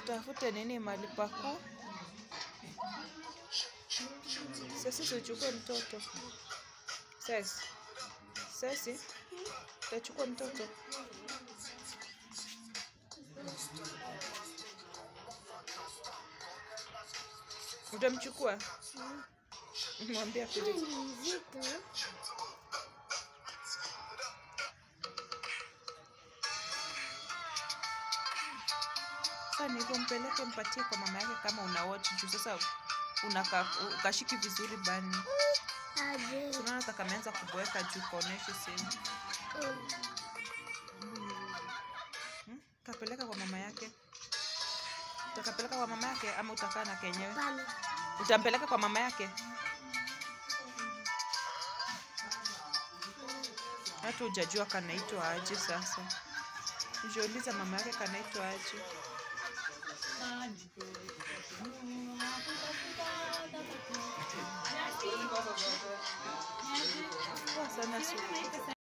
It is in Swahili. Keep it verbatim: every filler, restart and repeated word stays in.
tutafute nini mahali paku. Sasa uchukue mtoto. Sasa. Sasa utachukua mtoto. Utamchukua? Mwambie akuje. Sasa nilipompeleka mpatie kwa mama yake kama una watch juu sasa unaka ukashiki vizuri bani. Aje. Tunaona hata kameanza kuboeka juu kuonesha simu. Hmm? Kapeleka kwa mama yake. Utakapeleka kwa mama yake ama utakaa na kenyewe? Utampeleka kwa mama yake? Hata hujajua kanaitwa aje sasa. Ujiuliza mama yake kanaitwa aje.